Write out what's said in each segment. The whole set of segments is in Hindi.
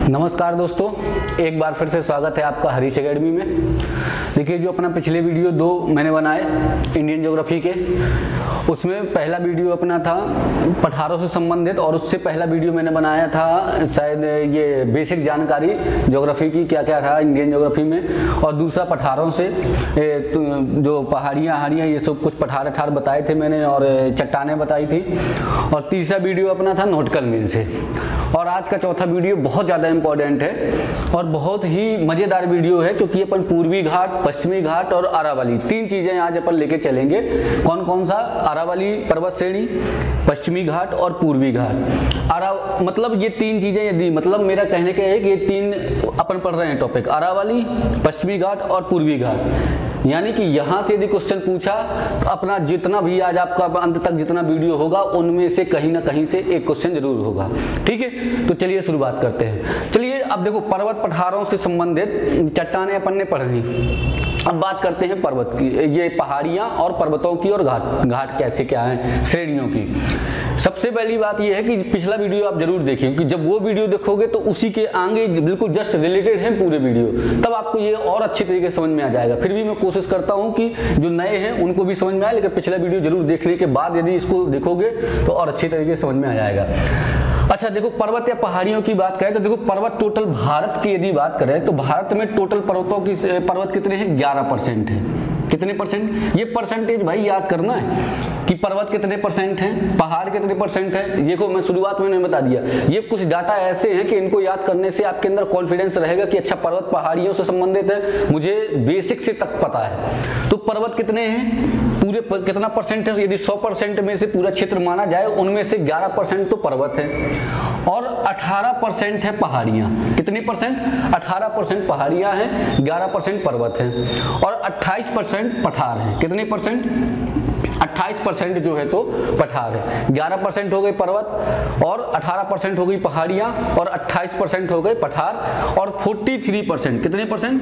नमस्कार दोस्तों, एक बार फिर से स्वागत है आपका हरीश एकेडमी में। देखिए, जो अपना पिछले वीडियो 2 मैंने बनाए इंडियन ज्योग्राफी के, उसमें पहला वीडियो अपना था पठारों से संबंधित, और उससे पहला वीडियो मैंने बनाया था शायद ये बेसिक जानकारी ज्योग्राफी की क्या क्या था इंडियन ज्योग्राफी में, और दूसरा पठारों से जो पहाड़ियाँ हाड़ियाँ ये सब कुछ पठार अठार बताए थे मैंने, और चट्टानें बताई थी, और तीसरा वीडियो अपना था नोटिकल मीन से। और आज का चौथा वीडियो बहुत ज़्यादा इंपॉर्टेंट है और बहुत ही मज़ेदार वीडियो है, क्योंकि अपन पूर्वी घाट, पश्चिमी घाट और अरावली 3 चीज़ें आज अपन लेके चलेंगे। कौन कौन सा? अरावली पर्वत श्रेणी, पश्चिमी घाट और पूर्वी घाट। मतलब ये 3 चीज़ें, यदि मतलब मेरा कहने का है कि ये 3 अपन पढ़ रहे हैं टॉपिक, अरावली, पश्चिमी घाट और पूर्वी घाट। यानी कि यहाँ से यदि क्वेश्चन पूछा तो अपना जितना भी आज आपका अंत तक जितना वीडियो होगा उनमें से कहीं ना कहीं से एक क्वेश्चन जरूर होगा। ठीक है, तो चलिए शुरुआत करते हैं। चलिए अब देखो, पर्वत पठारों से संबंधित चट्टानें अपन ने पढ़नी। अब बात करते हैं पर्वत की, ये पहाड़ियाँ और पर्वतों की, और घाट कैसे क्या है, श्रेणियों की। सबसे पहली बात यह है कि पिछला वीडियो आप जरूर देखिए, क्योंकि जब वो वीडियो देखोगे तो उसी के आगे बिल्कुल जस्ट रिलेटेड है पूरे वीडियो, तब आपको ये और अच्छे तरीके से समझ में आ जाएगा। फिर भी मैं कोशिश करता हूँ कि जो नए हैं उनको भी समझ में आए, लेकिन पिछला वीडियो जरूर देखने के बाद यदि इसको देखोगे तो और अच्छे तरीके से समझ में आ जाएगा। अच्छा देखो, पर्वत या पहाड़ियों की बात करें तो देखो, पर्वत टोटल भारत की यदि बात करें तो भारत में टोटल पर्वत कितने हैं? 11% है। कितने परसेंट? ये परसेंटेज भाई याद करना है कि पर्वत कितने परसेंट हैं, पहाड़ कितने परसेंट है। देखो, मैं शुरुआत में बता दिया, ये कुछ डाटा ऐसे हैं कि इनको याद करने से आपके अंदर कॉन्फिडेंस रहेगा कि अच्छा पर्वत पहाड़ियों से संबंधित है, मुझे बेसिक से तक पता है। तो पर्वत कितने हैं, पूरे कितना परसेंट है? यदि 100% में से पूरा क्षेत्र माना जाए, उनमें से 11% तो पर्वत है और 18% है पहाड़ियाँ। कितनी परसेंट? 18% पहाड़ियाँ हैं, 11% पर्वत है और 28% पठार है। कितने परसेंट? 28% जो है तो पठार है। 11% हो गए पर्वत और 18% हो गई पहाड़ियाँ और 28% हो गए पठार, और 43% कितने परसेंट?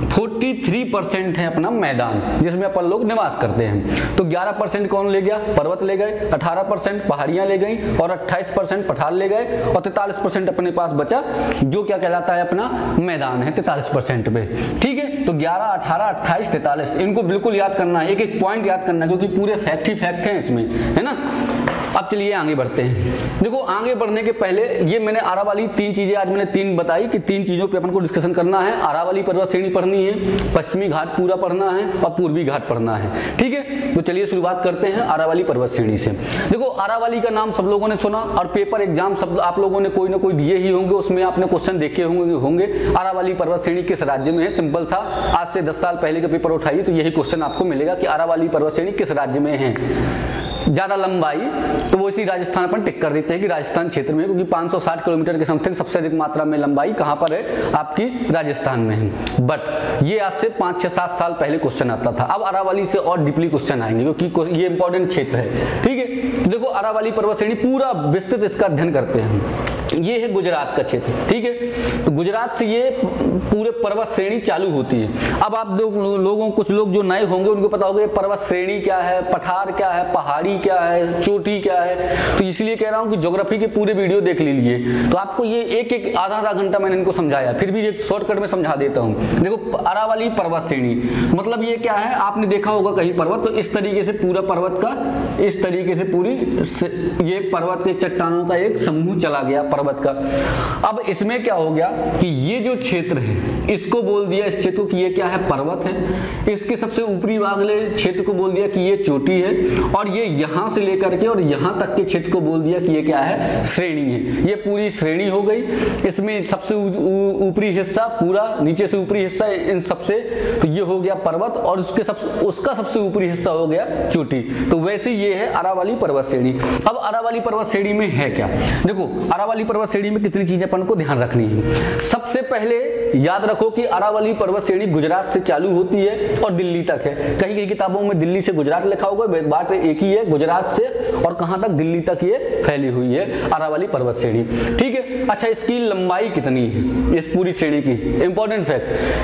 43% है अपना मैदान, जिसमें अपन लोग निवास करते हैं। तो 11% कौन ले गया? पर्वत ले गए, 18% पहाड़ियाँ ले गई और 28% पठार ले गए, और 43% अपने पास बचा, जो क्या कहलाता है? अपना मैदान है 43% पे। ठीक है, तो 11, 18, 28, 43 इनको बिल्कुल याद करना है, एक एक पॉइंट याद करना है, क्योंकि पूरे फैक्ट ही फैक्ट हैं इसमें, है ना। अब चलिए आगे बढ़ते हैं। देखो, आगे बढ़ने के पहले ये मैंने अरावली 3 चीजें आज मैंने 3 बताई कि 3 चीजों पे अपन को डिस्कशन करना है। अरावली पर्वत श्रेणी पढ़नी है, पश्चिमी घाट पूरा पढ़ना है और पूर्वी घाट पढ़ना है। ठीक है, तो चलिए शुरुआत करते हैं अरावली पर्वत श्रेणी से। देखो, अरावली का नाम सब लोगों ने सुना और पेपर एग्जाम सब आप लोगों ने कोई ना कोई दिए ही होंगे, उसमें आपने क्वेश्चन देखे होंगे अरावली पर्वत श्रेणी किस राज्य में है। सिंपल सा, आज से 10 साल पहले का पेपर उठाइए तो यही क्वेश्चन आपको मिलेगा कि अरावली पर्वत श्रेणी किस राज्य में है। ज्यादा लंबाई तो वो इसी राजस्थान पर टिक कर देते हैं कि राजस्थान क्षेत्र में, क्योंकि 560 किलोमीटर के समथिंग सबसे अधिक मात्रा में लंबाई कहां पर है? आपकी राजस्थान में है। बट ये आज से 5, 6, 7 साल पहले क्वेश्चन आता था। अब अरावली से और डीपली क्वेश्चन आएंगे, क्योंकि ये इंपॉर्टेंट क्षेत्र है। ठीक है, तो देखो, अरावली पर्वत श्रेणी पूरा विस्तृत इसका अध्ययन करते हैं। ये है गुजरात का क्षेत्र। ठीक है, तो गुजरात से ये पूरे पर्वत श्रेणी चालू होती है। अब आप लोगों कुछ लोग जो नए होंगे उनको पता होगा पर्वत श्रेणी क्या है, पठार क्या है, पहाड़ी क्या है, चोटी क्या है। तो इसलिए कह रहा हूं कि ज्योग्राफी के पूरे वीडियो देख लीजिए, तो आपको ये एक आधा घंटा मैंने इनको समझाया, फिर भी एक शॉर्टकट में समझा देता हूं। देखो, अरावली पर्वत श्रेणी मतलब ये क्या है? आपने देखा होगा कहीं पर्वत, तो इस तरीके से पूरा पर्वत का, इस तरीके से पूरी ये पर्वत के चट्टानों का एक समूह चला गया पर्वत का। अब इसमें क्या हो गया कि ये जो क्षेत्र है इसको बोल दिया, इस क्षेत्र को कि ये क्या है? पर्वत है। इसके सबसे ऊपरी वाले क्षेत्र को बोल दिया कि ये चोटी है, और ये यहां से लेकर के और यहां तक के क्षेत्र को बोल दिया कि ये क्या है? श्रेणी है। ये पूरी श्रेणी हो गई। इसमें सबसे ऊपरी हिस्सा पूरा, नीचे से ऊपरी हिस्सा, इन सबसे तो ये हो गया पर्वत, और उसका सबसे ऊपरी हिस्सा हो गया चोटी। तो वैसे ये है अरावली पर्वत श्रेणी। अब अरावली पर्वत श्रेणी में है क्या? देखो, अरावली पर्वत श्रेणी में कितनी चीजें अपन को ध्यान रखनी है। सबसे पहले याद रखो कि अरावली पर्वत श्रेणी गुजरात से चालू होती है और दिल्ली तक है। कहीं कहीं किताबों में दिल्ली से गुजरात लिखा होगा, बात एक ही है, गुजरात से और कहां तक? दिल्ली तक ये फैली हुई है अरावली पर्वत श्रेणी। ठीक है, अच्छा इसकी लंबाई कितनी है इस पूरी श्रेणी की? इंपॉर्टेंट फैक्ट,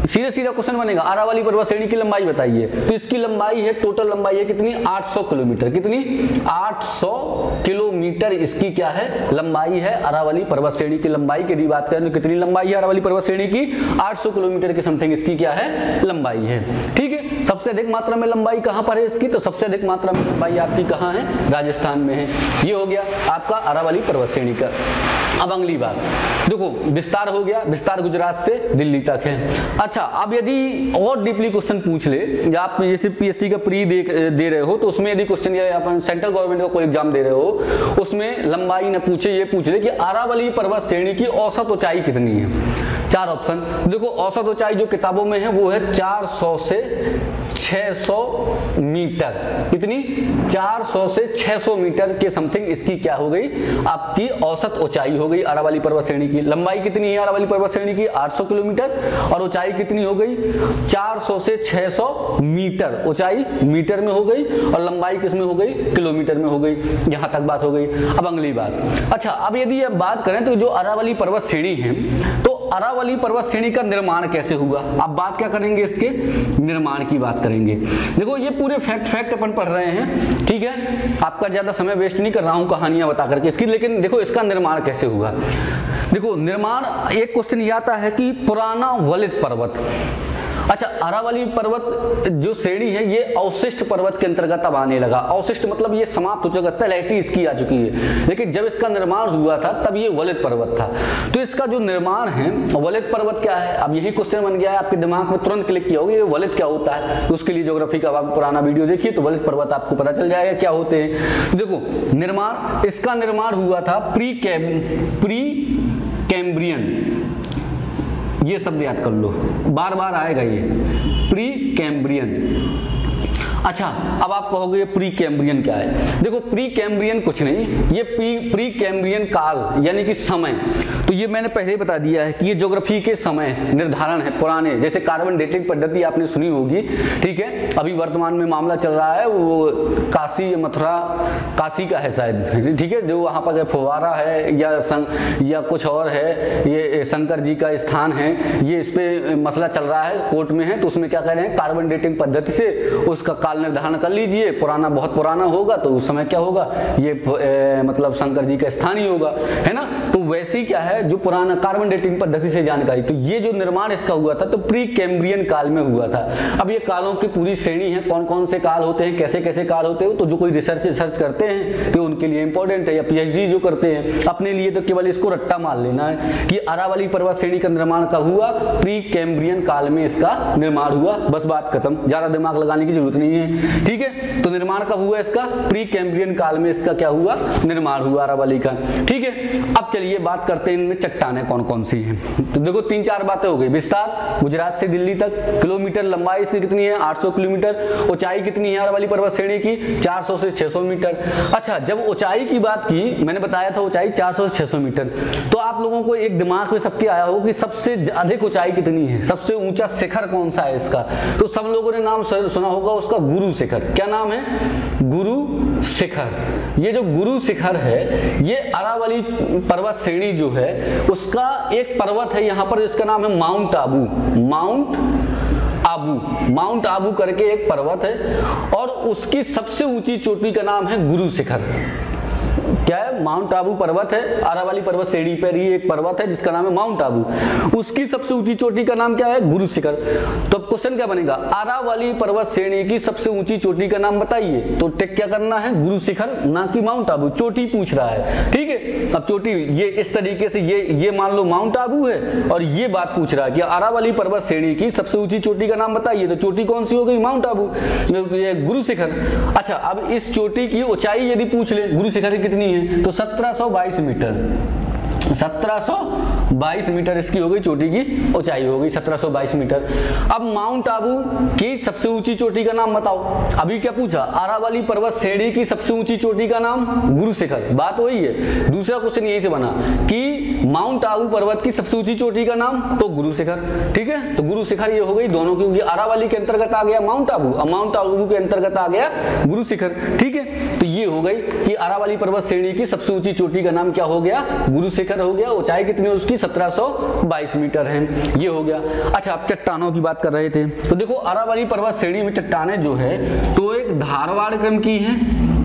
सीधा सीधा क्वेश्चन बनेगा, अरावली पर्वत श्रेणी की लंबाई बताइए। तो इसकी लंबाई है, टोटल लंबाई है कितनी, 800 किलोमीटर। कितनी, 800 किलोमीटर इसकी क्या है, लंबाई है। अरावली पर्वत श्रेणी की लंबाई की बात करें तो कितनी लंबाई है अरावली पर्वत श्रेणी की, 800 किलोमीटर के समथिंग इसकी क्या है, लंबाई है। ठीक है, सबसे अधिक मात्रा में लंबाई कहां पर है इसकी, तो सबसे अधिक मात्रा में लंबाई आपकी कहां है, राजस्थान में है। ये हो गया आपका अरावली पर्वत श्रेणी का। अब अगली बात देखो, विस्तार हो गया, विस्तार गुजरात से दिल्ली तक है। अच्छा, अब यदि और डीपली क्वेश्चन पूछ ले, या आप जैसे पीएससी का प्री दे रहे हो तो उसमें यदि क्वेश्चन, या अपन सेंट्रल गवर्नमेंट का कोई एग्जाम दे रहे हो, उसमें लंबाई न पूछे, ये पूछ ले कि अरावली पर्वत श्रेणी की औसत ऊंचाई कितनी है। 4 ऑप्शन देखो, औसत ऊंचाई जो किताबों में है वो है 400 से 600 मीटर। कितनी, 400 से 600 मीटर के समथिंग इसकी क्या हो गई, आपकी औसत ऊंचाई हो गई अरावली पर्वत श्रेणी की। लंबाई कितनी है अरावली पर्वत श्रेणी की, 800 किलोमीटर, और ऊंचाई कितनी हो गई, 400 से 600 मीटर। ऊंचाई मीटर में हो गई और लंबाई किस में हो गई, किलोमीटर में हो गई। यहां तक बात हो गई। अब अगली बात, अच्छा अब यदि अब बात करें तो जो अरावली पर्वत श्रेणी है, तो अरावली पर्वत श्रेणी का निर्माण कैसे हुआ। अब बात क्या करेंगे, इसके निर्माण की बात करेंगे। देखो ये पूरे फैक्ट अपन पढ़ रहे हैं, ठीक है, आपका ज्यादा समय वेस्ट नहीं कर रहा हूं कहानियां बता करके इसकी, लेकिन देखो इसका निर्माण कैसे हुआ। देखो निर्माण, एक क्वेश्चन ये आता है कि पुराना वलित पर्वत। अच्छा, अरावली पर्वत जो श्रेणी है ये अवशिष्ट पर्वत के अंतर्गत अब आने लगा। अवशिष्ट मतलब ये समाप्त हो चुका, तलहटी इसकी आ चुकी है, लेकिन जब इसका निर्माण हुआ था तब ये वलित पर्वत था। तो इसका जो निर्माण है, वलित पर्वत क्या है, अब यही क्वेश्चन बन गया है, आपके दिमाग में तुरंत क्लिक किया होगा ये वलित क्या होता है। तो उसके लिए ज्योग्राफी का आप पुराना वीडियो देखिए तो वलित पर्वत आपको पता चल जाएगा क्या होते हैं। देखो निर्माण, इसका निर्माण हुआ था प्री कैम्ब्रियन, ये शब्द याद कर लो, बार बार आएगा ये, प्री कैम्ब्रियन। अच्छा, अब आप कहोगे प्री कैम्ब्रियन क्या है। देखो प्री कैम्ब्रियन कुछ नहीं, ये प्री कैम्ब्रियन काल यानी कि समय, तो ये मैंने पहले ही बता दिया है कि ये ज्योग्राफी के समय निर्धारण है पुराने, जैसे कार्बन डेटिंग पद्धति आपने सुनी होगी, ठीक है। अभी वर्तमान में मामला चल रहा है वो काशी मथुरा, काशी का है शायद, ठीक है, जो वहाँ पर फुवारा है या कुछ और है, ये शंकर जी का स्थान है, ये इस पे मसला चल रहा है, कोर्ट में है। तो उसमें क्या कह रहे हैं, कार्बन डेटिंग पद्धति से उसका काल निर्धारण कर लीजिए, पुराना बहुत पुराना होगा तो उस समय क्या होगा, ये मतलब शंकर जी का स्थान ही होगा, है ना। तो वैसे ही क्या है, जो पुराना कार्बन डेटिंग पद्धति से जानकारी, तो ये जो निर्माण इसका हुआ था तो प्री कैम्ब्रियन काल में हुआ था। अब ये कालों की पूरी श्रेणी है, कौन कौन से काल होते हैं, कैसे कैसे काल होते हैं, तो जो कोई रिसर्च करते हैं तो उनके लिए इंपॉर्टेंट है, या पीएचडी जो करते हैं अपने लिए तो केवल इसको रट्टा मार लेना है कि अरावली पर्वत श्रेणी का निर्माण कब हुआ, प्री कैम्ब्रियन काल में इसका निर्माण हुआ, बस बात खत्म, ज्यादा दिमाग लगाने की जरूरत नहीं है, ठीक है। तो निर्माण कब हुआ इसका, प्री कैम्ब्रियन काल में इसका क्या हुआ, निर्माण हुआ अरावली का, ठीक है। अब चलिए बात करते हैं इनमें चट्टानें कौन कौन सी हैं। तो देखो 3-4 बातें हो गई, विस्तार गुजरात से दिल्ली तक, किलोमीटर लंबाई इसकी कितनी है 800 किलोमीटर, ऊंचाई कितनी है अरावली पर्वत श्रेणी की 400 से 600 मीटर। अच्छा, जब ऊंचाई की बात की, मैंने बताया था ऊंचाई 400 से 600 मीटर, तो आप लोगों को एक दिमाग में सबके आया हो कि सबसे अधिक ऊंचाई कितनी है, सबसे ऊंचा शिखर कौन सा है इसका, तो सब लोगों ने नाम सुना होगा उसका, गुरु शिखर। क्या नाम है, गुरु शिखर। ये जो गुरु शिखर है ये अरावली पर्वत श्रेणी जो है उसका एक पर्वत है यहाँ पर, जिसका नाम है माउंट आबू। माउंट आबू करके एक पर्वत है और उसकी सबसे ऊंची चोटी का नाम है गुरु शिखर। क्या है, माउंट आबू पर्वत है, अरावली पर्वत श्रेणी पर ही एक पर्वत है जिसका नाम है माउंट आबू, उसकी सबसे ऊंची चोटी का नाम क्या है, गुरु शिखर। तो अब क्वेश्चन क्या बनेगा, अरावली पर्वत श्रेणी की सबसे ऊंची चोटी का नाम बताइए, तो टिक क्या करना है, गुरु शिखर, ना कि माउंट आबू, चोटी पूछ रहा है, ठीक है। अब चोटी ये इस तरीके से, ये मान लो माउंट आबू है और ये बात पूछ रहा है कि अरावली पर्वत श्रेणी की सबसे ऊंची चोटी का नाम बताइए, तो चोटी कौन सी हो गई, माउंट आबू, ये गुरु शिखर। अच्छा, अब इस चोटी की ऊंचाई यदि पूछ ले गुरु शिखर की कितनी है, तो 1722 मीटर, 1722 मीटर इसकी हो गई, चोटी की ऊंचाई हो गई 1722 मीटर। अब माउंट आबू की सबसे ऊंची चोटी का नाम बताओ। अभी क्या पूछा, अरावली पर्वत श्रेणी की सबसे ऊंची चोटी का नाम गुरु शिखर, बात वही है। दूसरा क्वेश्चन यही से बना कि माउंट आबू पर्वत की सबसे ऊंची चोटी का नाम, तो गुरु शिखर, ठीक है। तो गुरु शिखर ये हो गई दोनों की, अरावली के अंतर्गत आ गया माउंट आबू और माउंट आबू के अंतर्गत आ गया गुरु शिखर, ठीक है। तो ये हो गई कि अरावली पर्वत श्रेणी की सबसे ऊंची चोटी का नाम क्या हो गया, गुरु शिखर हो गया। ऊंचाई कितनी है उसकी 1722 मीटर है। ये हो गया। अच्छा, आप चट्टानों की बात कर रहे थे तो देखो अरावली पर्वत श्रेणी में चट्टानें जो है तो एक धारवाड़ क्रम की है,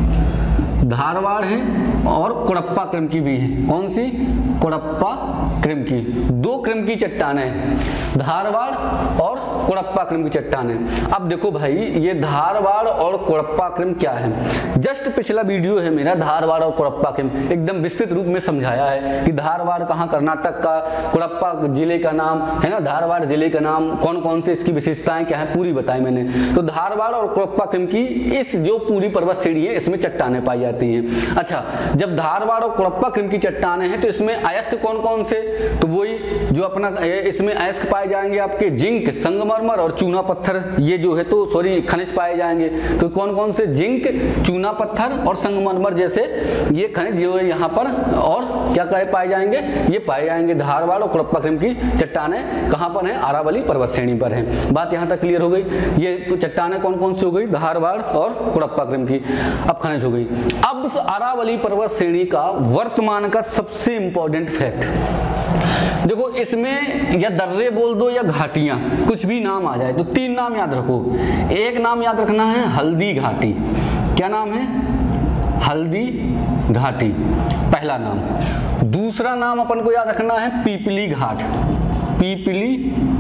धारवाड़ है, और कुड़प्पा क्रम की भी है। कौन सी? कुड़प्पा क्रम की। दो क्रम की चट्टानें हैं, धारवाड़ और कुड़प्पा क्रम की चट्टानें। अब देखो भाई ये धारवाड़ और कुड़प्पा क्रम क्या है, जस्ट पिछला वीडियो है मेरा धारवाड़ और कुड़प्पा क्रम, एकदम विस्तृत रूप में समझाया है कि धारवाड़ कहाँ कर्नाटक का, कुड़प्पा जिले का नाम है ना, धारवाड़ जिले का नाम, कौन कौन से इसकी विशेषताएं क्या है पूरी बताई मैंने। तो धारवाड़ और कुड़प्पा क्रम की इस जो पूरी पर्वत श्रेणी है इसमें चट्टानें पाई जाती हैं। अच्छा, जब धारवाड़ और कुड़प्पा क्रम की चट्टानें हैं तो इसमें अयस्क कौन कौन से, तो वही जो अपना इसमें अयस्क पाए जाएंगे आपके जिंक, संगमरमर और चूना पत्थर, ये जो है तो सॉरी खनिज पाए जाएंगे। तो कौन कौन से? जिंक, चूना पत्थर और संगमरमर जैसे ये खनिज जो है यहाँ पर, और क्या पाए जाएंगे? ये पाए जाएंगे। धारवाड़ और कुड़प्पा क्रम की चट्टानें कहाँ पर है? अरावली पर्वत श्रेणी पर है। बात यहाँ तक क्लियर हो गई। ये चट्टानें कौन कौन सी हो गई? धारवाड़ और कुड़प्पा क्रम की। अब खनिज हो गई। अब अरावली पर्वत श्रेणी का वर्तमान का सबसे इंपॉर्टेंट फैक्ट देखो, इसमें या दर्रे बोल दो या घाटियां, कुछ भी नाम आ जाए तो तीन नाम याद रखो। एक नाम याद रखना है हल्दी घाटी। क्या नाम है? हल्दी घाटी, पहला नाम। दूसरा नाम अपन को याद रखना है पीपली घाट, पीपली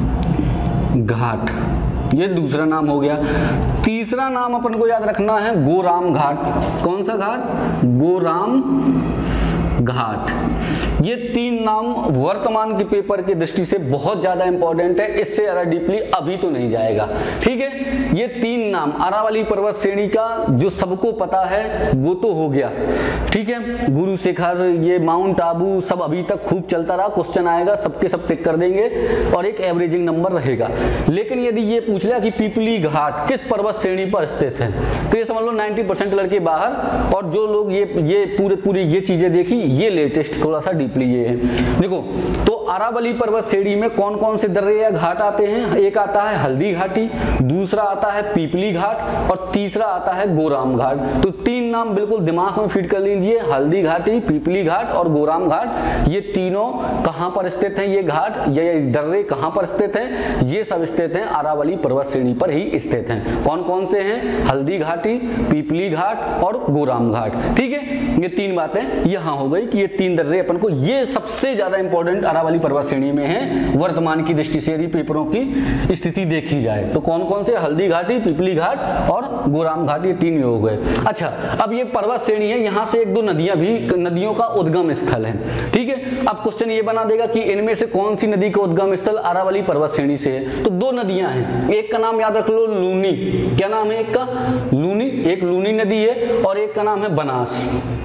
घाट, ये दूसरा नाम हो गया। तीसरा नाम अपन को याद रखना है गोराम घाट। कौन सा घाट? गोराम घाट। ये तीन नाम वर्तमान के पेपर की दृष्टि से बहुत ज्यादा इंपॉर्टेंट है, इससे ज्यादा डीपली अभी तो नहीं जाएगा। ठीक है, ये तीन नाम अरावली पर्वत श्रेणी का जो सबको पता है वो तो हो गया। ठीक है, गुरु शिखर, ये माउंट आबू सब अभी तक खूब चलता रहा, क्वेश्चन आएगा सबके सब टिक कर देंगे और एक एवरेजिंग नंबर रहेगा। लेकिन यदि ये पूछ लिया कि पीपली घाट किस पर्वत श्रेणी पर स्थित है तो ये समझ लो 90% लड़के बाहर, और जो लोग ये पूरी ये चीजें देखी ये लेटेस्ट थोड़ा सा डीपली ये है। देखो तो अरावली पर्वत श्रेणी में कौन कौन से दर्रे या घाट आते हैं? एक आता है हल्दी घाटी, दूसरा आता है पीपली घाट और तीसरा आता है गोराम घाट। तो तीन नाम बिल्कुल दिमाग में फीड कर लीजिए, हल्दी घाटी, पीपली घाट और गोराम घाट। ये तीनों कहां पर स्थित हैं? ये घाट या दर्रे कहां पर स्थित हैं? ये सब स्थित हैं अरावली पर्वत श्रेणी पर ही स्थित हैं। कौन कौन से हैं? हल्दी घाटी, पीपली घाट और गोराम घाट। ठीक है, ये तीन बातें यहां हो गई कि ये तीन दर्रे अपन को, ये सबसे ज्यादा इंपॉर्टेंट अरावली पर्वत श्रेणी में है वर्तमान की दृष्टि से। यदि पेपरों की स्थिति देखी जाए तो कौन कौन से? हल्दी घाटी, पीपली घाट और गोराम घाट, ये तीन हो गए। अच्छा, अब ये पर्वत श्रेणी है, यहां से एक दो नदियां भी, नदियों का उद्गम स्थल है। ठीक है, अब क्वेश्चन ये बना देगा कि इनमें से कौन सी नदी का उद्गम स्थल अरावली पर्वत श्रेणी से है? तो दो नदियां हैं, एक का नाम याद रख लो लूनी। क्या नाम है एक का? लूनी। एक लूनी नदी है और एक का नाम है बनास।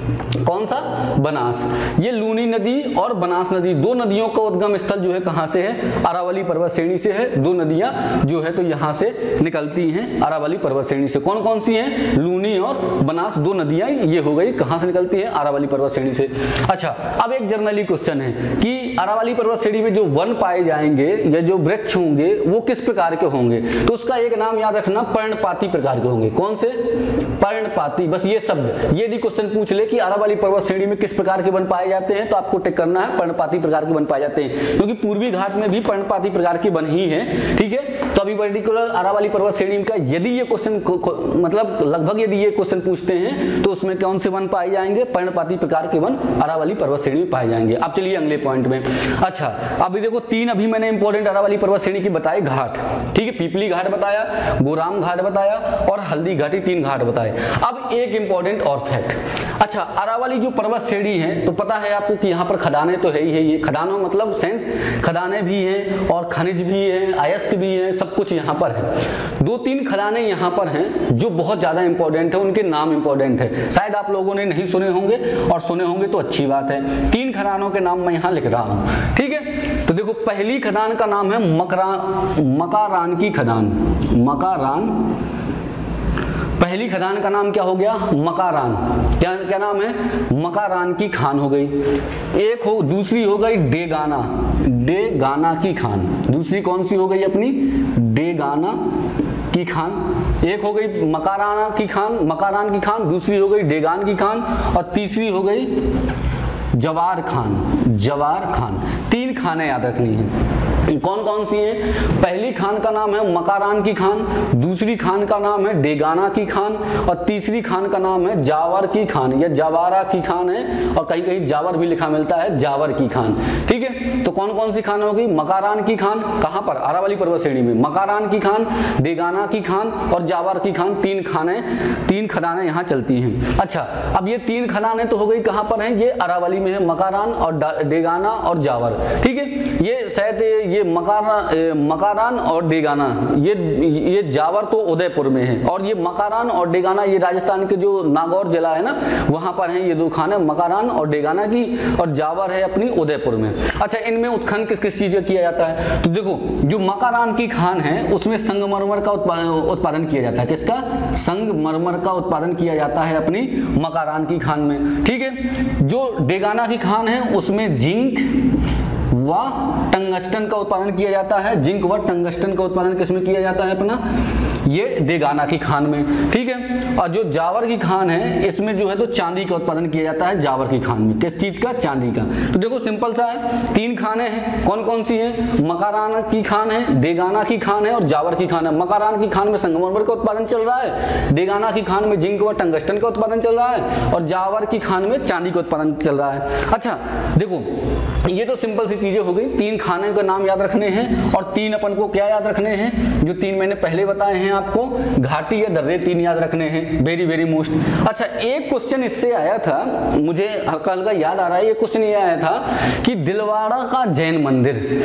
कौन सा? बनास। ये लूनी नदी और बनास नदी, दो नदियों का उद्गम स्थल जो है कहां से है? अरावली पर्वत श्रेणी से है। दो नदियां जो है तो यहां से निकलती हैं अरावली पर्वत श्रेणी से। कौन कौन सी हैं? लूनी और बनास, दो नदियां ये हो गई, कहां से निकलती है? अरावली पर्वत श्रेणी से। अच्छा, अब एक जर्नली क्वेश्चन है कि अरावली पर्वत श्रेणी में जो वन पाए जाएंगे या जो वृक्ष होंगे वो किस प्रकार के होंगे? तो उसका एक नाम याद रखना, पर्णपाती प्रकार के होंगे। कौन से? पर्णपाती। बस ये शब्द, यदि क्वेश्चन पूछ ले कि अरावली पर्वत श्रेणी में किस प्रकार के वन पाए जाते हैं तो आपको टिक करना है पर्णपाती प्रकार के वन पाए जाते हैं, क्योंकि पूर्वी घाट में भी पर्णपाती प्रकार के वन ही हैं। ठीक है, तो अभी पर्टिकुलर अरावली पर्वत श्रेणी का यदि ये क्वेश्चन मतलब लगभग यदि ये क्वेश्चन पूछते हैं तो उसमें कौन से वन पाए जाएंगे? पर्णपाती प्रकार के वन अरावली पर्वत श्रेणी में पाए जाएंगे। अब चलिए अगले पॉइंट में। अच्छा, अभी देखो तीन अभी मैंने इंपॉर्टेंट अरावली पर्वत श्रेणी की बताए घाट। ठीक है, पीपली घाट बताया, गोराम घाट बताया और हल्दी घाटी, तीन घाट बताए। अब एक इंपॉर्टेंट और फैक्ट। अच्छा, अरावली जो पर्वत श्रेणी है तो पता है आपको कि यहाँ पर खदानें तो है ही है। ये खदानों मतलब सेंस खदानें भी हैं और खनिज भी हैं, अयस्क भी हैं, सब कुछ यहाँ पर है। दो तीन खदानें यहाँ पर हैं जो बहुत ज्यादा इंपॉर्टेंट है, उनके नाम इंपॉर्टेंट है। शायद आप लोगों ने नहीं सुने होंगे और सुने होंगे तो अच्छी बात है। तीन खदानों के नाम मैं यहाँ लिख रहा हूँ। ठीक है, तो देखो पहली खदान का नाम है मकारान की खदान। मकारान, पहली खदान का नाम क्या हो गया? मकारान। क्या नाम है? मकारान की खान हो गई। एक हो, दूसरी हो गई डेगाना, डेगाना की खान। दूसरी कौन सी हो गई अपनी? डेगाना की खान। एक हो गई मकाराना की खान, मकारान की खान, दूसरी हो गई डेगान की खान और तीसरी हो गई जवार खान, जवार खान। 3 खानें याद रखनी है। कौन कौन सी हैं? पहली खान का नाम है मकारान की खान, दूसरी खान का नाम है डेगाना की खान और तीसरी खान का नाम है जावर की खान या जावारा की खान है, और कहीं कहीं जावर भी लिखा मिलता है, जावर की खान। ठीक है, तो कौन कौन सी खान होगी? मकारान की खान, कहां पर? अरावली पर्वत श्रेणी में। मकारान की खान, डेगाना की खान और जावर की खान, 3 खदानें यहाँ चलती हैं। अच्छा, अब ये 3 खदानें तो हो गई, कहां पर हैं? ये अरावली में है, मकारान और डेगाना और जावर। ठीक है, ये शायद ये मकारान और डेगाना, ये जावर तो उदयपुर में है, और ये मकारान और डेगाना ये राजस्थान के जो नागौर जिला है ना, वहां पर है ये 2 खान है, मकारान और डेगाना की, और जावर है अपनी उदयपुर में। अच्छा, इनमें उत्खनन किस किस चीज का किया जाता है? तो देखो, जो मकारान की खान है उसमें संगमरमर का उत्पादन किया जाता है। किसका? संगमरमर का उत्पादन किया जाता है अपनी मकारान की खान में। ठीक है, जो डेगाना की खान है उसमें जिंक व टंगस्टन का उत्पादन किया जाता है। जिंक व टंगस्टन का उत्पादन किसमें किया जाता है? अपना ये डेगाना की खान में। ठीक है, और जो जावर की खान है इसमें जो है तो चांदी का उत्पादन किया जाता है जावर की खान में। किस चीज का? चांदी का। तो देखो सिंपल सा है, 3 खानें हैं। कौन कौन सी हैं? मकारान की खान है, डेगाना की खान है और जावर की खान है। मकारान की खान में संगमरमर का उत्पादन चल रहा है, डेगाना की खान में जिंक व टंगस्टन का उत्पादन चल रहा है, और जावर की खान में चांदी का उत्पादन चल रहा है। अच्छा देखो, ये तो सिंपल सी चीजें हो गई। 3 खाने का नाम याद रखने हैं, और 3 अपन को क्या याद रखने हैं? जो 3 मैंने पहले बताए हैं आपको, घाटी या दर्रे 3 याद रखने हैं। Very very most. अच्छा, एक क्वेश्चन इससे आया था, मुझे हल्का हल्का याद आ रहा है, ये क्वेश्चन ये आया था कि दिलवाड़ा का जैन मंदिर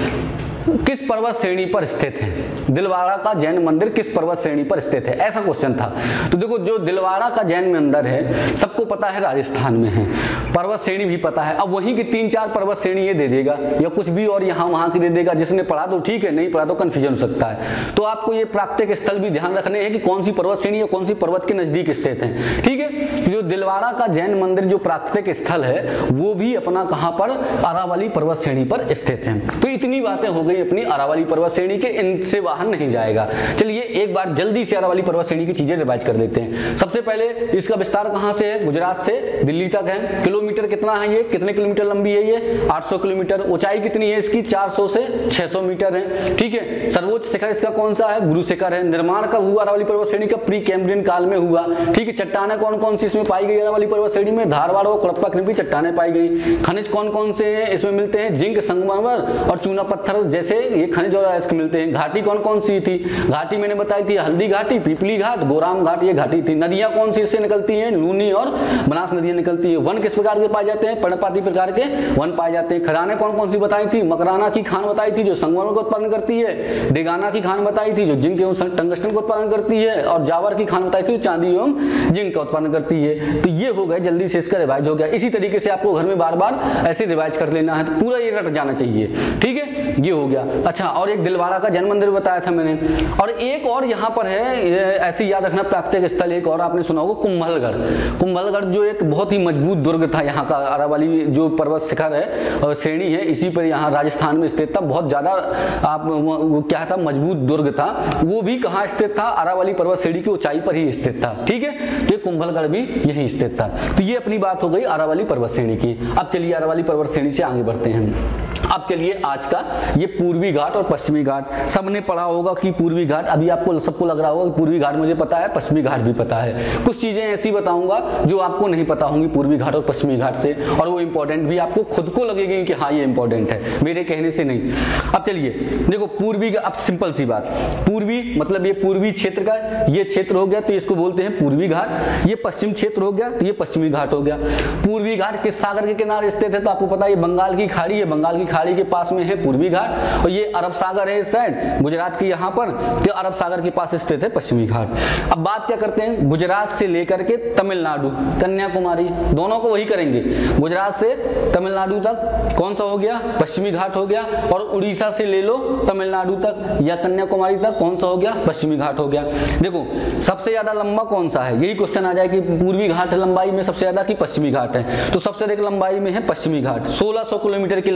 किस पर्वत श्रेणी पर स्थित है? दिलवाड़ा का जैन मंदिर किस पर्वत श्रेणी पर स्थित है? ऐसा क्वेश्चन था। तो देखो, जो दिलवाड़ा का जैन मंदिर है सबको पता है राजस्थान में है, पर्वत श्रेणी भी पता है। अब वहीं की 3-4 पर्वत श्रेणी ये दे देगा या कुछ भी और यहाँ वहां की दे देगा, जिसने पढ़ा तो ठीक है, नहीं पढ़ा तो कंफ्यूजन हो सकता है। तो आपको ये प्राकृतिक स्थल भी ध्यान रखने हैं कि कौन सी पर्वत श्रेणी या कौन सी पर्वत के नजदीक स्थित है। ठीक है, तो जो दिलवाड़ा का जैन मंदिर जो प्राकृतिक स्थल है वो भी अपना कहां पर? अरावली पर्वत श्रेणी पर स्थित है। तो इतनी बातें हो गई अपनी अरावली पर्वत श्रेणी के, इनसे बाहर नहीं जाएगा। चलिए एक बार जल्दी से अरावली पर्वत श्रेणी की चीजें रिवाइज कर देते हैं। सबसे पहले इसका विस्तार कहां से है? गुजरात से दिल्ली तक है। किलोमीटर कितना है ये? कितने किलोमीटर लंबी है ये? 800 किलोमीटर। ऊंचाई कितनी है इसकी? 400 से 600 मीटर है। ठीक है, सर्वोच्च शिखर इसका कौन सा है? गुरु शिखर है। निर्माण कब हुआ अरावली पर्वत श्रेणी का? प्री कैम्ब्रियन काल में हुआ। ठीक है, चट्टानें कौन कौन सी इसमें पाई गई अरावली पर्वत श्रेणी में? धारवाड़ और कडप्पा कृपी चट्टानें पाई गई। खनिज कौन कौन से हैं इसमें मिलते हैं? जिंक, संगमरमर और चूना पत्थर जैसे ये खनिज और अयस्क मिलते हैं। घाटी कौन कौन सी थी? घाटी मैंने बताई थी, हल्दी घाटी, पीपली घाट, गोराम घाट, ये घाटी थी। नदियां कौन सी इससे निकलती हैं? लूनी और बनास नदियां निकलती है। वन किस प्रकार के पाए जाते हैं? पर्णपाती प्रकार के वन पाए जाते हैं। खदानें कौन कौन सी बताई थी? मकराना की खान बताई थी जो संगमरमर का उत्पादन करती है। डेगाना की खान बताई थी जो जिंक एवं टंगस्टन का उत्पादन करती है, और जावर की खान बताई थी जो चांदी एवं जिंक का उत्पादन करती है। तो ये हो गए, जल्दी से इसका रिवाइज हो गया। इसी तरीके से आपको घर में बार बार ऐसे रिवाइज कर लेना है, तो पूरा ये रट जाना चाहिए। ठीक है, ये हो गया। अच्छा, और एक दिलवाड़ा का जैन मंदिर बताया था मैंने, और एक और यहाँ पर है ऐसे याद रखना प्राकृतिक स्थल, एक और आपने सुना होगा कुंभलगढ़। कुंभलगढ़ जो एक बहुत ही मजबूत दुर्ग था यहाँ का, अरावली जो पर्वत शिखर है श्रेणी है इसी पर यहाँ राजस्थान में स्थित था। बहुत ज्यादा आप क्या था, मजबूत दुर्ग था। वो भी कहाँ स्थित था? अरावली पर्वत श्रेणी की ऊंचाई पर ही स्थित था। ठीक है, तो कुंभलगढ़ भी यही स्थित था। तो ये अपनी बात हो गई अरावली पर्वत श्रेणी की। अब चलिए अरावली पर्वत श्रेणी से आगे बढ़ते हैं। अब चलिए आज का ये पूर्वी घाट और पश्चिमी घाट, सबने पढ़ा होगा कि पूर्वी घाट, अभी आपको सबको लग रहा होगा कि पूर्वी घाट मुझे पता है, पश्चिमी घाट भी पता है। कुछ चीजें ऐसी बताऊंगा जो आपको नहीं पता होंगी पूर्वी घाट और पश्चिमी घाट से, और वो इंपॉर्टेंट भी आपको खुद को लगेगी कि हाँ ये इंपॉर्टेंट है, मेरे कहने से नहीं। अब चलिए देखो पूर्वी, अब सिंपल सी बात, पूर्वी मतलब ये पूर्वी क्षेत्र का ये क्षेत्र हो गया तो इसको बोलते हैं पूर्वी घाट। ये पश्चिम क्षेत्र हो गया तो ये पश्चिमी घाट हो गया। पूर्वी घाट किस सागर के किनारे स्थित है? तो आपको पता है ये बंगाल की खाड़ी है, बंगाल की खाड़ी के पास में है पूर्वी घाट, और ये अरब सागर है इस साइड गुजरात की यहाँ पर, तो अरब सागर के पास स्थित है पश्चिमी घाट। अब बात क्या करते हैं, गुजरात से लेकर के तमिलनाडु, कन्याकुमारी, दोनों को वही करेंगे। गुजरात से तमिलनाडु तक कौन सा हो गया? पश्चिमी घाट हो गया। और उड़ीसा से ले लो तमिलनाडु तक या कन्याकुमारी तक कौन सा हो गया? पश्चिमी घाट हो गया। देखो सबसे ज्यादा लंबा कौन सा है, यही क्वेश्चन आ जाए कि पूर्वी घाट लंबाई में सबसे ज्यादा कि पश्चिमी घाट है, तो सबसे अधिक लंबाई में है पश्चिमी घाट। 1600 किलोमीटर की लंबाई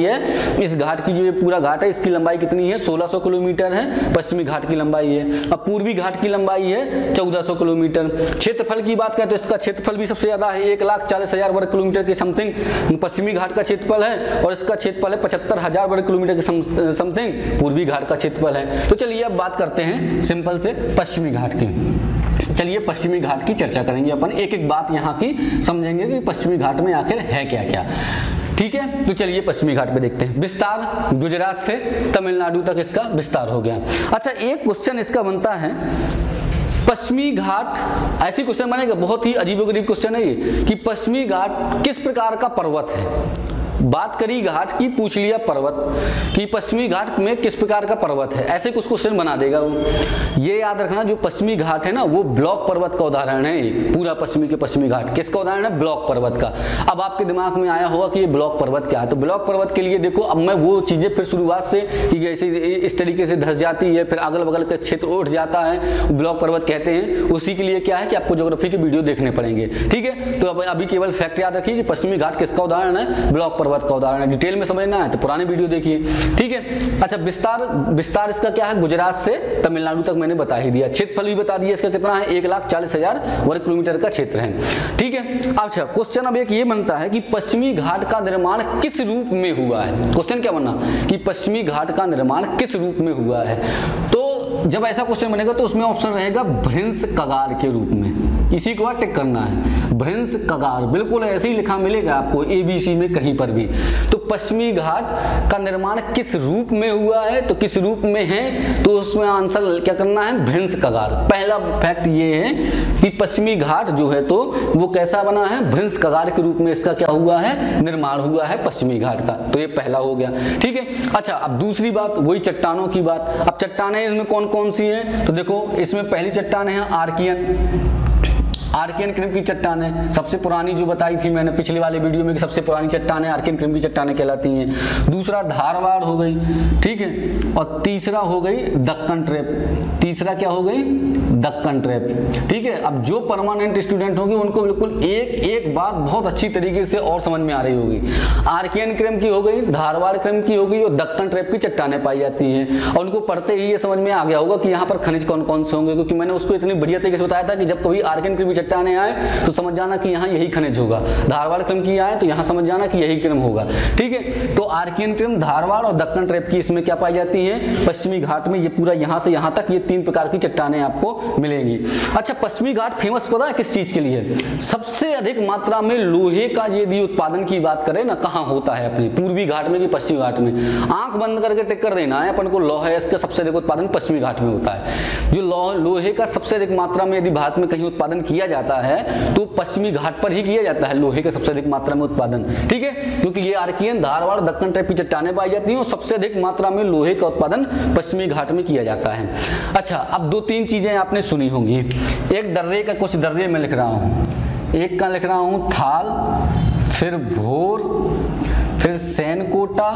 है। इस घाट की जो ये पूरा घाट है इसकी लंबाई कितनी है, 1600 किलोमीटर है, पश्चिमी घाट की लंबाई है। अब पूर्वी घाट की लंबाई है 1400 किलोमीटर। क्षेत्रफल की बात करें तो इसका क्षेत्रफल भी सबसे ज्यादा है, 1,40,000 वर्ग किलोमीटर के समथिंग पश्चिमी घाट का क्षेत्रफल है, और इसका क्षेत्रफल है 75,000 वर्ग किलोमीटर के समथिंग पूर्वी घाट का क्षेत्रफल है। तो चलिए अब बात करते हैं सिंपल से पश्चिमी घाट की। चलिए पश्चिमी घाट की चर्चा करेंगे अपन, एक एक बात यहाँ की समझेंगे कि पश्चिमी घाट में आखिर है क्या क्या। ठीक है, तो चलिए पश्चिमी घाट पे देखते हैं। विस्तार, गुजरात से तमिलनाडु तक इसका विस्तार हो गया। अच्छा, एक क्वेश्चन इसका बनता है, पश्चिमी घाट, ऐसी क्वेश्चन बनेगा, बहुत ही अजीबोगरीब क्वेश्चन है ये, कि पश्चिमी घाट किस प्रकार का पर्वत है। बात करी घाट की, पूछ लिया पर्वत कि पश्चिमी घाट में किस प्रकार का पर्वत है, ऐसे कुछ क्वेश्चन बना देगा वो। ये याद रखना, जो पश्चिमी घाट है ना वो ब्लॉक पर्वत का उदाहरण है। एक पूरा पश्चिमी के पश्चिमी घाट किसका उदाहरण है, ब्लॉक पर्वत का। अब आपके दिमाग में आया होगा कि ये ब्लॉक पर्वत क्या है, तो ब्लॉक पर्वत के लिए देखो, अब मैं वो चीजें फिर शुरुआत से कि जैसे इस तरीके से धस जाती है, फिर अगल बगल का क्षेत्र उठ जाता है, ब्लॉक पर्वत कहते हैं, उसी के लिए क्या है कि आपको ज्योग्राफी के वीडियो देखने पड़ेंगे। ठीक है, तो अभी केवल फैक्ट याद रखिए कि पश्चिमी घाट किसका उदाहरण है, ब्लॉक पर्वत का उदाहरण है। डिटेल में समझना है तो पुराने वीडियो देखिए। ठीक है, अच्छा विस्तार इसका क्या है, गुजरात से तमिलनाडु तक मैंने बता ही दिया। क्षेत्रफल भी बता दिया इसका कितना है, 1,40,000 वर्ग किलोमीटर का क्षेत्र है। ठीक है, अच्छा क्वेश्चन अब एक ये बनता है कि पश्चिमी घाट का निर्माण किस रूप में हुआ है। क्वेश्चन क्या बनना कि पश्चिमी घाट का निर्माण किस रूप में हुआ है। तो जब ऐसा क्वेश्चन बनेगा तो उसमें ऑप्शन रहेगा भ्रंश कगार के रूप में, इसी को टिक करना है, भ्रंश कगार, बिल्कुल ऐसे ही लिखा मिलेगा आपको ABC में कहीं पर भी। तो पश्चिमी घाट का निर्माण किस रूप में हुआ है, तो किस रूप में है, तो उसमें आंसर क्या करना है, भ्रंश कगार। पहला फैक्ट ये है कि पश्चिमी घाट जो है तो वो कैसा बना है, भ्रंश कगार के रूप में इसका क्या हुआ है, निर्माण हुआ है पश्चिमी घाट का। तो ये पहला हो गया। ठीक है, अच्छा अब दूसरी बात, वही चट्टानों की बात। अब चट्टानें इसमें कौन कौन सी हैं, तो देखो इसमें पहली चट्टान है आर्कियन क्रीम की चट्टानें, सबसे पुरानी जो बताई थी मैंने पिछले वाले वीडियो में कि सबसे पुरानी चट्टानें आर्कियन क्रीम की चट्टानें कहलाती हैं। दूसरा धारवाड़ हो गई, ठीक है, और तीसरा हो गई दक्कन ट्रैप। तीसरा क्या हो गई, दक्कन ट्रैप। ठीक है, अब जो परमानेंट स्टूडेंट होंगे उनको बिल्कुल एक एक बात बहुत अच्छी तरीके से और समझ में आ रही होगी। आर्कियन क्रीम की हो गई, धारवाड़ क्रीम की हो गई और दक्कन ट्रैप की चट्टानें पाई जाती हैं, और उनको पढ़ते ही ये समझ में आ गया होगा कि यहाँ पर खनिज कौन कौन से होंगे, क्योंकि मैंने उसको इतनी बढ़िया तरीके से बताया था कि जब कभी आर्कियन क्रीम चट्टानें आए तो समझ जाना कि यहाँ यही खनिज होगा, धारवाड़ क्रम की आए तो यहाँ समझ जाना कि यही क्रम होगा। ठीक है, तो आर्कियन क्रम, धारवाड़ और दक्कन ट्रैप की इसमें क्या पाई जाती है, पश्चिमी घाट में। ये पूरा यहाँ से यहाँ तक ये 3 प्रकार की चट्टानें आपको मिलेंगी। अच्छा, पश्चिमी घाट फेमस पता है किस चीज के लिए, सबसे अधिक मात्रा में लोहे का यदि उत्पादन की बात करें ना, कहाँ होता है, अपने पूर्वी घाट में कि पश्चिमी घाट में। आंख बंद करके टिक कर देना है अपन को, लोहे इसका सबसे अधिक उत्पादन पश्चिमी घाट में होता है। जो लोहे का सबसे अधिक मात्रा में यदि भारत में कहीं उत्पादन किया जाता है तो पश्चिमी घाट पर ही किया जाता है, लोहे का सबसे अधिक मात्रा में उत्पादन। ठीक है, क्योंकि ये आर्कियन, धारवाड़, दक्कन ट्रैप की चट्टानें पाई जाती हैं और सबसे अधिक मात्रा में लोहे का उत्पादन पश्चिमी घाट में किया जाता है। अच्छा, अब 2-3 चीजें आपने सुनी होंगी। एक दर्रे का, कुछ दर्रे में लिख रहा हूं, एक का लिख रहा हूं थाल, फिर भोर, फिर सैनकोटा,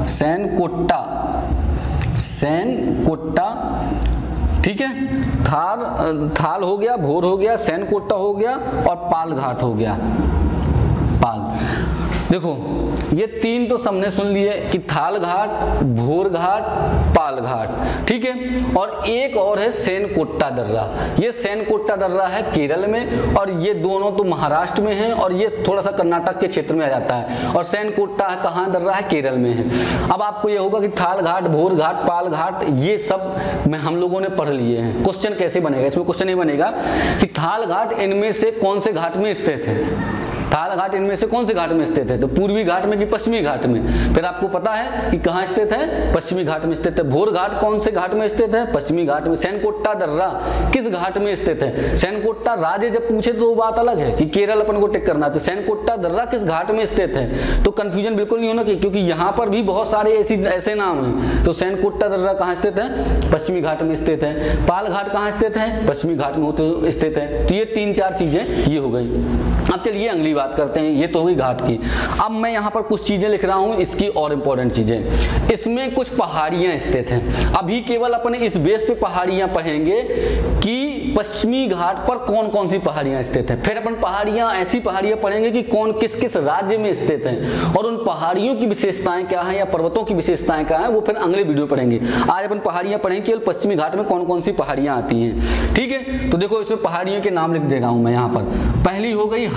ठीक है, थाल हो गया, भोर हो गया, सैनकोटा हो गया और पाल घाट हो गया। पाल, देखो ये 3 तो सबने सुन लिए कि थाल घाट, भोर घाट, पाल घाट। ठीक है, और एक और है सैनकोटा दर्रा। ये सैनकोटा दर्रा है केरल में, और ये दोनों तो महाराष्ट्र में है, और ये थोड़ा सा कर्नाटक के क्षेत्र में आ जाता है। और सैनकोटा कहाँ दर्रा है, केरल में है। अब आपको ये होगा कि थाल घाट, भोर घाट, पाल घाट, ये सब में हम लोगों ने पढ़ लिए हैं। क्वेश्चन कैसे बनेगा, इसमें क्वेश्चन ये बनेगा कि थाल घाट इनमें से कौन से घाट में स्थित है, थाल घाट इनमें से कौन से घाट में स्थित है, तो पूर्वी घाट में कि पश्चिमी घाट में। फिर आपको पता है कि कहाँ स्थित है, पश्चिमी घाट में स्थित है। भोर घाट कौन से घाट में स्थित है, पश्चिमी घाट में। सैनकोटा दर्रा किस घाट में स्थित है, सैनकोटा राज्य जब पूछे तो वो बात अलग है कि केरल अपन को टिक करना है, तो सैनकोटा दर्रा किस घाट में स्थित है, तो कंफ्यूजन बिल्कुल नहीं होना, क्योंकि यहाँ पर भी बहुत सारे ऐसे नाम हैं। तो सैनकोटा दर्रा कहाँ स्थित है, पश्चिमी घाट में स्थित है। पाल घाट कहाँ स्थित है, पश्चिमी घाट में स्थित है। तो ये 3-4 चीजें ये हो गई। अब चलिए अगली बात करते हैं, ये तो हुई घाट की। अब मैं यहाँ पर कुछ चीजें लिख रहा हूँ, इसकी और इंपॉर्टेंट चीजें। इसमें कुछ पहाड़ियाँ स्थित हैं। अभी केवल अपन इस बेस पे पहाड़ियाँ पढ़ेंगे कि पश्चिमी घाट पर कौन कौन सी पहाड़ियां स्थित हैं। फिर अपन पहाड़ियां, ऐसी पहाड़ियां पढ़ेंगे कि कौन किस किस राज्य में स्थित हैं और उन पहाड़ियों की विशेषताएं क्या हैं या पर्वतों की विशेषताएं क्या हैं, वो फिर अगले वीडियो पढ़ेंगे। आज अपन पहाड़ियां पढ़ेंगे केवल पश्चिमी घाट में कौन कौन सी पहाड़ियां आती हैं। ठीक है, तो देखो इसमें पहाड़ियों के नाम लिख दे रहा हूं मैं यहाँ पर। पहली हो गई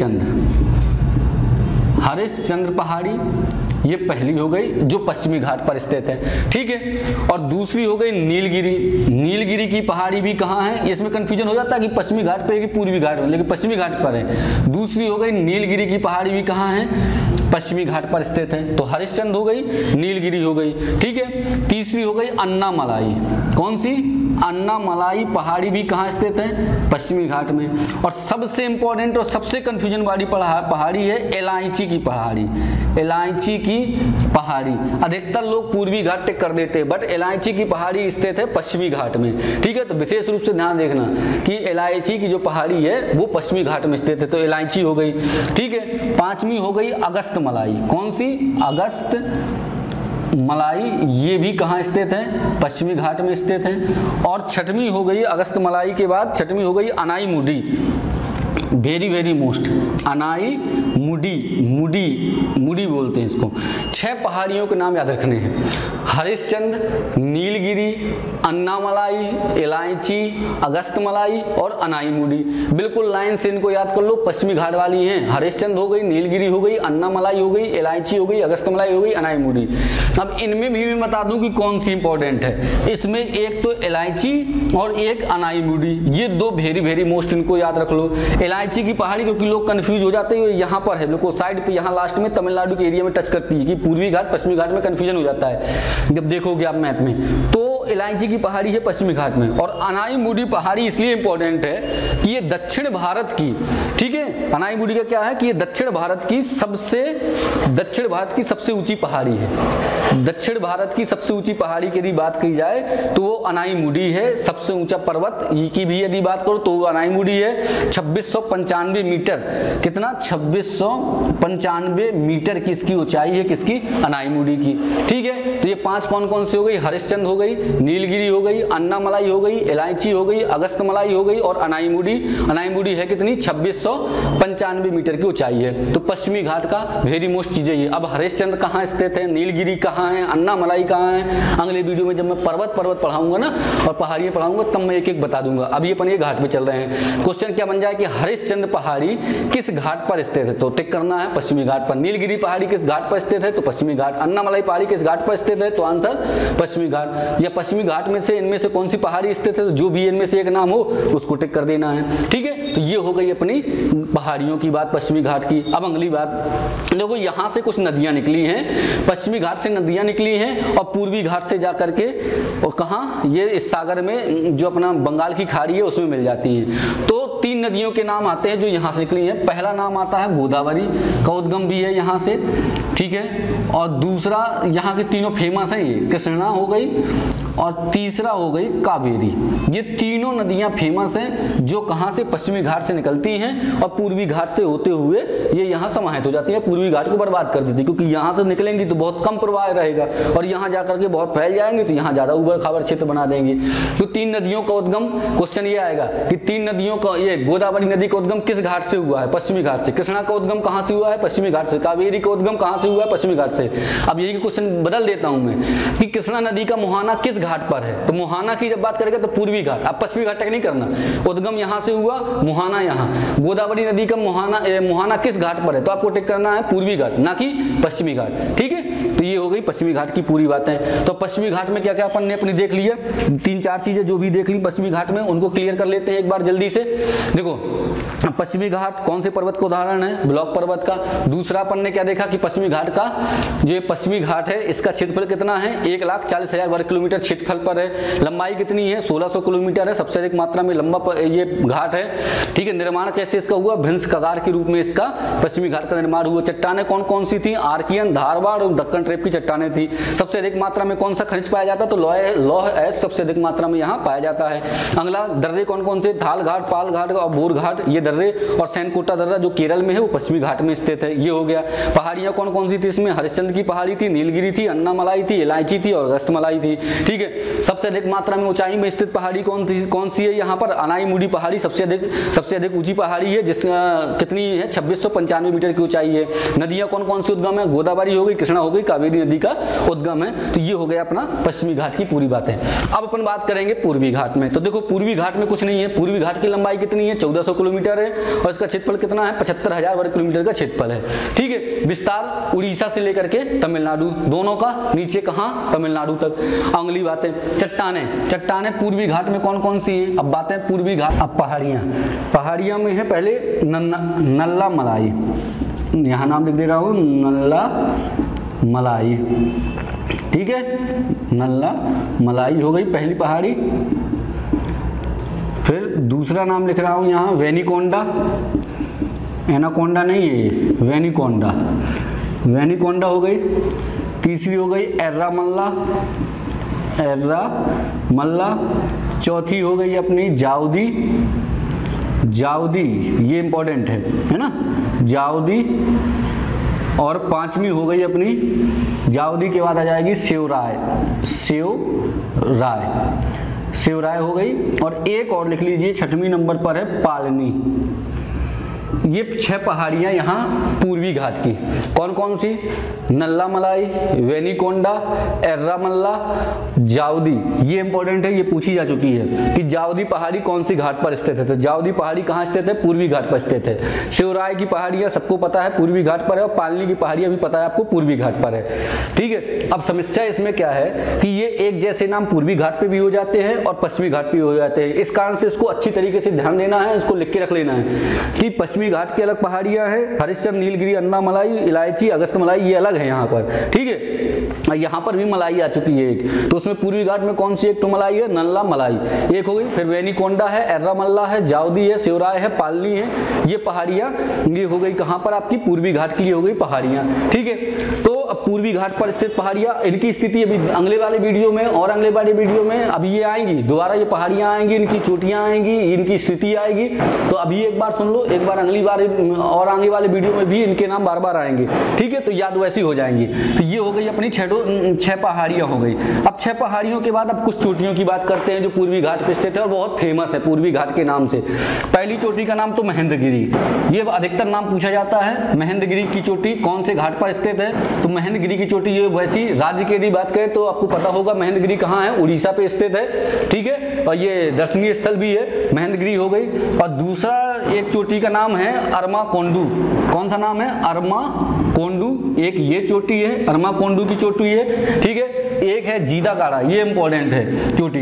हरिश्चंद्र पहाड़ी, ये पहली हो गई जो पश्चिमी घाट पर स्थित है। ठीक है, और दूसरी हो गई नीलगिरी की पहाड़ी भी कहाँ है, इसमें कंफ्यूजन हो जाता है कि पश्चिमी घाट पे है कि पूर्वी घाट में, लेकिन पश्चिमी घाट पर है। दूसरी हो गई नीलगिरी की पहाड़ी भी कहाँ है, पश्चिमी घाट पर स्थित है। तो हरिश्चंद्र हो गई, नीलगिरी हो गई। ठीक है, तीसरी हो गई अन्नामलाई। कौन सी, अन्नामलाई पहाड़ी भी कहाँ स्थित है, पश्चिमी घाट में। और सबसे इंपॉर्टेंट और सबसे कंफ्यूजन वाली पहाड़ी है एलायची की पहाड़ी। एलायची की पहाड़ी अधिकतर लोग पूर्वी घाट टिक कर देते हैं, बट एलायची की पहाड़ी स्थित है पश्चिमी घाट में। ठीक है, तो विशेष रूप से ध्यान देखना कि एलायची की जो पहाड़ी है वो पश्चिमी घाट में स्थित है, तो एलायची हो गई। ठीक है, पांचवी हो गई अगस्त मलाई। कौन सी, अगस्त मलाई, ये भी कहाँ स्थित है, पश्चिमी घाट में स्थित है। और छठवीं हो गई अगस्त मलाई के बाद छठवीं हो गई अनाईमुडी। वेरी मोस्ट, अनाई मुडी बोलते हैं इसको। 6 पहाड़ियों के नाम याद रखने हैं, हरिश्चंद्र, नीलगिरी, अन्नामलाई, एलायची, अगस्तमलाई और अनाईमुडी। बिल्कुल लाइन से इनको याद कर लो, पश्चिमी घाट वाली हैं। हरिश्चंद्र हो गई, नीलगिरी हो गई, अन्नामलाई हो गई, एलायची हो गई, अगस्तमलाई हो गई, अनाईमुडी। अब इनमें भी मैं बता दूं कि कौन सी इंपॉर्टेंट है। इसमें एक तो एलायची और एक अनाईमुडी, ये दो वेरी मोस्ट, इनको याद रख लो। एलायची की पहाड़ी क्योंकि लोग कंफ्यूज हो जाते हैं, यहाँ पर है बिल्कुल साइड पे, यहाँ लास्ट में तमिलनाडु के एरिया में टच करती है कि पूर्वी घाट पश्चिमी घाट में कंफ्यूजन हो जाता है जब देखोगे आप मैप में। तो एलायची की पहाड़ी है पश्चिमी घाट में। और अनाईमुडी पहाड़ी इसलिए इंपॉर्टेंट है कि ये दक्षिण भारत की, ठीक है, अनाईमुडी का क्या है कि ये दक्षिण भारत की सबसे ऊंची पहाड़ी है। दक्षिण भारत की सबसे ऊंची पहाड़ी की यदि बात की जाए तो वो अनाईमुडी है। सबसे ऊंचा पर्वत की भी यदि बात करो तो वो अनाईमुडी है। 2695 मीटर, कितना, 2695 मीटर की इसकी ऊंचाई है, किसकी, अनाईमुडी की। ठीक है, तो ये 5 कौन कौन सी हो गई, हरिश्चंद्र हो गई, नीलगिरी हो गई, अन्नामलाई हो गई, एलायची हो गई, अगस्तमलाई हो गई और अनाईमुडी। अनाईमुडी है कितनी, 2695 मीटर की ऊंचाई है। तो पश्चिमी घाट का वेरी मोस्ट चीजें ये। अब हरिश्चंद्र कहाँ स्थित है, नीलगिरी कहाँ है, अन्नामलाई कहाँ है, अगले वीडियो में जब मैं पर्वत पढ़ाऊंगा ना और पहाड़ियां पढ़ाऊंगा तब मैं एक एक बता दूंगा। अभी अपन ये घाट पे चल रहे हैं। क्वेश्चन क्या बन जाए कि हरिश्चंद्र पहाड़ी किस घाट पर स्थित है, तो टिक करना है पश्चिमी घाट पर। नीलगिरी पहाड़ी किस घाट पर स्थित है, तो पश्चिमी घाट। अन्नामलाई पहाड़ी किस घाट पर स्थित है, तो आंसर पश्चिमी घाट। या पश्चिमी घाट में से इनमें से कौन सी पहाड़ी स्थित है, तो जो भी इनमें से एक नाम हो उसको टिक कर देना है। ठीक है, तो ये हो गई अपनी पहाड़ियों की बात पश्चिमी घाट की। अब अगली बात देखो, यहाँ से कुछ नदियां निकली हैं, पश्चिमी घाट से नदियां निकली हैं और पूर्वी घाट से जाकर के और कहाँ, ये इस सागर में जो अपना बंगाल की खाड़ी है उसमें मिल जाती हैं। तो 3 नदियों के नाम आते हैं जो यहाँ से निकली हैं। पहला नाम आता है गोदावरी, का उद्गम भी है यहाँ से। ठीक है, और दूसरा यहाँ के तीनों फेमस हैं, ये कृष्णा हो गई और तीसरा हो गई कावेरी। ये तीनों नदियां फेमस हैं जो कहां से, पश्चिमी घाट से निकलती हैं और पूर्वी घाट से होते हुए ये यहाँ समाहित हो जाती है, पूर्वी घाट को बर्बाद कर देती है। क्योंकि यहाँ से निकलेंगी तो बहुत कम प्रवाह रहेगा और यहाँ जाकर के बहुत फैल जाएंगे तो यहाँ ज्यादा उबड़ खाबड़ क्षेत्र बना देंगे। तो 3 नदियों का उद्गम, क्वेश्चन ये आएगा कि 3 नदियों का, ये गोदावरी नदी का उद्गम किस घाट से हुआ है, पश्चिमी घाट से। कृष्णा का उद्गम कहाँ से हुआ है, पश्चिमी घाट से। कावेरी का उद्गम कहाँ से हुआ है, पश्चिमी घाट से। अब यही क्वेश्चन बदल देता हूं मैं कि कृष्णा नदी का मुहाना किस घाट पर है, तो मुहाना की जब बात करेंगे तो पूर्वी घाट। अब पश्चिमी घाट तक नहीं करना, उद्गम यहां से हुआ, मुहाना यहाँ। गोदावरी नदी का मुहाना किस घाट पर है, तो आपको टिक करना है पूर्वी घाट, ना कि पश्चिमी घाट। ठीक है, तो ये हो गई पश्चिमी घाट की पूरी बातें। तो पश्चिमी घाट में क्या क्या अपन ने अपनी देख लिया, 3-4 चीजें जो भी देख ली पश्चिमी घाट में, उनको क्लियर कर लेते हैं एक बार जल्दी से। देखो, पश्चिमी घाट कौन से पर्वत का उदाहरण है, ब्लॉक पर्वत का। दूसरा अपन ने क्या देखा कि पश्चिमी घाट का, जो पश्चिमी घाट है इसका क्षेत्रफल कितना है, 1,40,000 वर्ग किलोमीटर क्षेत्रफल पर है। लंबाई कितनी है, 1600 किलोमीटर है, सबसे अधिक मात्रा में लंबा ये घाट है। ठीक है, निर्माण कैसे इसका हुआ, भ्रंश कगार के रूप में इसका पश्चिमी घाट का निर्माण हुआ। चट्टानें कौन कौन सी थी, आर्कियन, धारवाड़ और दक्कन ट्रेप की चट्टानें थी। सबसे अधिक मात्रा में कौन सा खनिज पाया जाता, तो लौह एस सबसे अधिक मात्रा में यहाँ पाया जाता है। अगला, दर्रे कौन कौन से, थाल घाट, पाल घाट और बोर घाट, ये दर्रे। और सैनकोटा दर्रा जो केरल में है वो पश्चिमी घाट में स्थित है। ये हो गया। पहाड़ियां कौन कौन कौन सी थी इसमें? हरिश्चंद्र की पहाड़ी थी, नीलगिरी थी, अन्नामलाई थी, इलायची थी और अगस्त्यमलाई थी। ठीक है, सबसे अधिक मात्रा में ऊंचाई में स्थित पहाड़ी कौन सी है? यहाँ पर अनाईमुडी पहाड़ी सबसे अधिक ऊंची पहाड़ी है, जिस कितनी है? 2695 मीटर की ऊंचाई है। नदियां कौन कौन सी उद्गम है? गोदावरी हो गई, कृष्णा हो गई, कावेरी नदी का उद्गम है। तो ये हो गया अपना पश्चिमी घाट की पूरी बातें। अब अपन बात करेंगे पूर्वी घाट में। तो देखो पूर्वी घाट में कुछ नहीं है। पूर्वी घाट की लंबाई कितनी है? 1400 किलोमीटर है और इसका क्षेत्रफल कितना है? 75,000 वर्ग किलोमीटर का क्षेत्रफल है। ठीक है, विस्तार उड़ीसा से लेकर के तमिलनाडु दोनों का, नीचे कहाँ? तमिलनाडु तक। अगली बातें, चट्टाने पूर्वी घाट में कौन कौन सी है? अब बातें पूर्वी घाट। अब पहाड़ियां में है पहले नल्ला मलाई, यहाँ नाम लिख दे रहा हूं, नल्ला मलाई। ठीक है, नल्ला मलाई हो गई पहली पहाड़ी। फिर दूसरा नाम लिख रहा हूं यहाँ वेनिकोंडा, एनाकोंडा नहीं है ये, वेनिकोंडा हो गई। तीसरी हो गई एर्रामल्ला, चौथी हो गई अपनी जाउदी, ये इंपॉर्टेंट है ना, जाउदी। और पांचवी हो गई अपनी, जाउदी के बाद आ जाएगी सेवराय हो गई। और एक और लिख लीजिए, छठवीं नंबर पर है पालनी। ये 6 पहाड़ियां यहाँ पूर्वी घाट की। कौन कौन सी? नल्ला मलाई, वेनिकोंडा, एर्रामल्ला, जाउदी। ये इंपॉर्टेंट है, ये पूछी जा चुकी है कि जाउदी पहाड़ी कौन सी घाट पर स्थित है। तो जाउदी पहाड़ी कहाँ स्थित है? पूर्वी घाट पर स्थित है। शिवराय की पहाड़ियां सबको पता है पूर्वी घाट पर है, और पालनी की पहाड़ियां भी पता है आपको पूर्वी घाट पर है। ठीक है, अब समस्या इसमें क्या है कि ये एक जैसे नाम पूर्वी घाट पे भी हो जाते हैं और पश्चिमी घाट पे भी हो जाते हैं। इस कारण से इसको अच्छी तरीके से ध्यान देना है, इसको लिख के रख लेना है कि पश्चिमी घाट की अलग पहाड़ियां हैं, हरिश्चंद्र, नीलगिरी, अन्नामलाई, इलायची, अगस्त्यमलाई, ये अलग है यहाँ पर। ठीक है, यहाँ पर भी मलाई आ चुकी है एक। तो उसमें पूर्वी घाट में कौन सी एक तो मलाई है? नल्ला मलाई एक हो गई। फिर वेनिकोंडा है, एर्रामल्ला है, जाउदी है, शिवराय है, पालनी है। ये पहाड़ियां ये हो गई कहाँ पर? आपकी पूर्वी घाट की हो गई पहाड़ियां। ठीक है, तो अब पूर्वी घाट पर स्थित पहाड़ियां, इनकी स्थिति अभी अगले वाले वीडियो में और अगले वाले वीडियो में अभी ये आएंगी दोबारा, ये पहाड़ियां आएंगी, इनकी चोटियां आएंगी, इनकी स्थिति आएगी। तो अभी एक बार सुन लो, एक बार अगली बार और आगे वाले वीडियो में भी इनके नाम बार बार आएंगे। ठीक है, तो याद वैसी हो जाएंगी। तो ये हो गई अपनी 6 पहाड़ियां हो गई। अब 6 पहाड़ियों के बाद अब कुछ चोटियों की बात करते हैं जो पूर्वी घाट पे स्थित है और बहुत फेमस है पूर्वी घाट के नाम से। पहली चोटी का नाम तो महेंद्रगिरी, ये अधिकतर नाम पूछा जाता है। महेंद्रगिरी की चोटी कौन से घाट पर स्थित है? तो महेंद्रगिरी की चोटी ये वैसी राज्य की यदि बात करें तो आपको पता होगा महेंद्रगिरी कहाँ है? उड़ीसा पे स्थित है। ठीक है, और ये दर्शनीय स्थल भी है, महेंद्रगिरी हो गई। और दूसरा एक चोटी का नाम है अरमाकोंडू। कौन सा नाम है? अरमाकोंडू। एक ये चोटी है, अरमाकोंडू की चोटी है। ठीक है, एक है जीदागाड़ा, ये इंपॉर्टेंट है चोटी,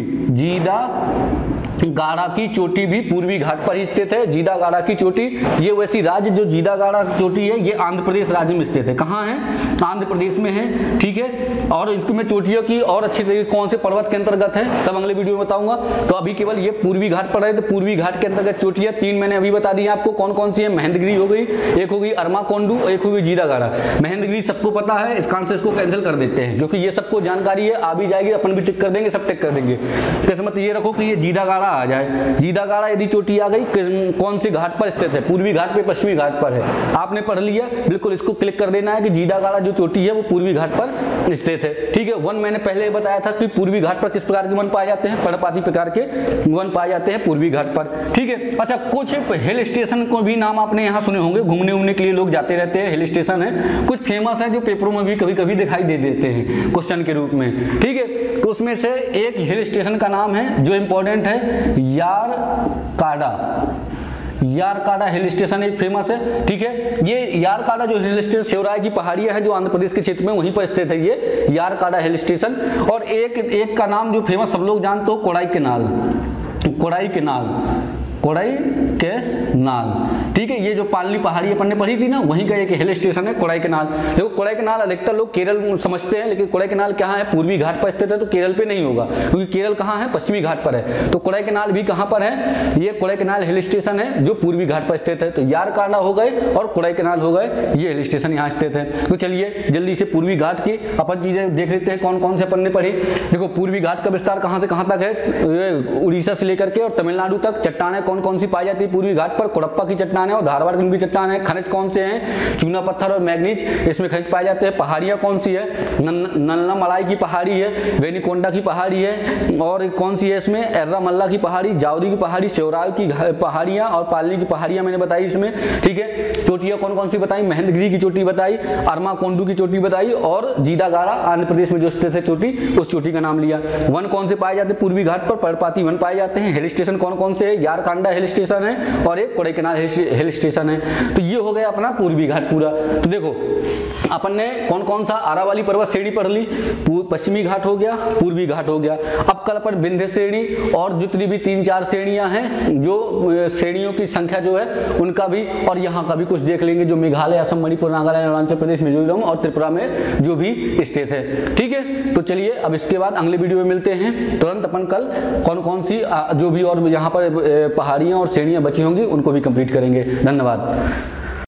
जीदागाड़ा की चोटी भी पूर्वी घाट पर ही स्थित है। जीदागाड़ा की चोटी ये वैसी राज्य जो जीदागाड़ा चोटी है ये आंध्र प्रदेश राज्य में स्थित है। कहाँ है? आंध्र प्रदेश में है। ठीक है, और इसमें चोटियों की और अच्छी तरीके कौन से पर्वत के अंतर्गत है सब अगले वीडियो में बताऊंगा। तो अभी केवल ये पूर्वी घाट पर है। तो पूर्वी घाट के अंतर्गत चोटियां 3 मैंने अभी बता दी आपको कौन कौन सी है। महेंद्रगिरी हो गई, एक हो गई अरमाकोंडू, एक हो गई जीदागाड़ा। महेंद्रगिरी सबको पता है, इस कारण से इसको कैंसिल कर देते हैं क्योंकि ये सबको जानकारी है, आ भी जाएगी, अपन भी टिक कर देंगे, सब टिक कर देंगे। तो मत ये रखो कि ये जीदागाड़ा आ जाए। जीदागाड़ा यदि चोटी आ गई कौन से घाट पर स्थित है? पूर्वी घाट पे, पश्चिमी घाट पर है। आपने पढ़ लिया, बिल्कुल इसको क्लिक कर देना है कि जीदागाड़ा जो चोटी है वो पूर्वी घाट पर स्थित है। ठीक है, वन मैंने पहले बताया था कि पूर्वी घाट पर किस प्रकार के वन पाए जाते हैं? पर्णपाती प्रकार के वन पाए जाते हैं पूर्वी घाट पर। ठीक है, अच्छा कुछ हिल स्टेशन को भी नाम आपने यहाँ सुने होंगे, घूमने उमने के लिए लोग जाते रहते हैं, हिल स्टेशन है। कुछ फेमस है जो पेपरों में भी कभी कभी दिखाई दे देते हैं क्वेश्चन के रूप में। ठीक है, तो उसमें से एक हिल स्टेशन का नाम है जो इंपॉर्टेंट है, यारकाड़ा हिल स्टेशन एक फेमस है। ठीक है, ये यारकाड़ा जो हिल स्टेशन शिवराय की पहाड़ियां है जो आंध्र प्रदेश के क्षेत्र में वहीं पर स्थित है ये यारकाड़ा हिल स्टेशन। और एक का नाम जो फेमस सब लोग जानते हो, कोडाईकनाल। ठीक है, ये जो पालनी पहाड़ी अपन ने पढ़ी थी ना, वहीं का एक हिल स्टेशन है कोडाईकनाल। देखो कोडाईकनाल अधिकतर लोग केरल समझते हैं, लेकिन कोडाईकनाल कहाँ है? पूर्वी घाट पर स्थित है, तो केरल पे नहीं होगा क्योंकि केरल कहाँ है? पश्चिमी घाट पर है। तो कोडाईकनाल भी कहाँ पर है? ये कोडाईकनाल हिल स्टेशन है जो पूर्वी घाट पर स्थित है। तो यारकाड़ा हो गए और कोडाईकनाल हो गए, ये हिल स्टेशन यहाँ स्थित है। तो चलिए जल्दी से पूर्वी घाट की अपन चीजें देख लेते हैं कौन कौन से अपन ने पढ़ी। देखो पूर्वी घाट का विस्तार कहाँ से कहाँ तक है? उड़ीसा से लेकर के और तमिलनाडु तक। चट्टाने कौन कौन सी पाई जाती है पूर्वी घाट पर? कोडप्पा की चट्टान है और धारवाड़ की चट्टान है। खनिज कौन से हैं? चूना पत्थर और मैग्नीज इसमें खनिज पाए जाते हैं। पहाड़ियां कौन सी है? नल्ला मलाई की पहाड़ी है, वेनिकोंडा की पहाड़ी है, और कौन सी है इसमें? एर्रामल्ला की पहाड़ी, जावदी की पहाड़ी, सेवराव की पहाड़ियां और पालनी की पहाड़ियां मैंने बताई इसमें, ठीक है। चोटियां कौन कौन सी बताई? महेंद्रगिरी की चोटी बताई, अरमाकोंडू की चोटी बताई, और जीदागारा आंध्र प्रदेश में जो स्थित है चोटी, उस चोटी का नाम लिया। वन कौन से पाए जाते हैं पूर्वी घाट पर? पर्णपाती वन पाए जाते हैं। हिल स्टेशन कौन कौन से है? यारकांडा हिल स्टेशन है और एक कोडाईकनाल हिल स्टेशन है। तो ये हो गया अपना पूर्वी घाट पूरा। तो देखो अपन ने कौन कौन सा आरावली पर्वत श्रेणी पढ़ ली, पश्चिमी घाट हो गया, पूर्वी घाट हो गया। अब कल अपन विंध्य श्रेणी और जितनी भी 3-4 श्रेणियां हैं, जो श्रेणियों की संख्या जो है उनका भी और यहाँ का भी कुछ देख लेंगे, जो मेघालय, असम, मणिपुर, नागालैंड, अरुणाचल प्रदेश, मिजोरम और त्रिपुरा में जो भी स्थित है, ठीक है। तो चलिए अब इसके बाद अगले वीडियो में मिलते हैं तुरंत। अपन कल कौन कौन सी जो भी और यहाँ पर पहाड़ियाँ और श्रेणियाँ बची होंगी उनको भी कंप्लीट करेंगे। धन्यवाद।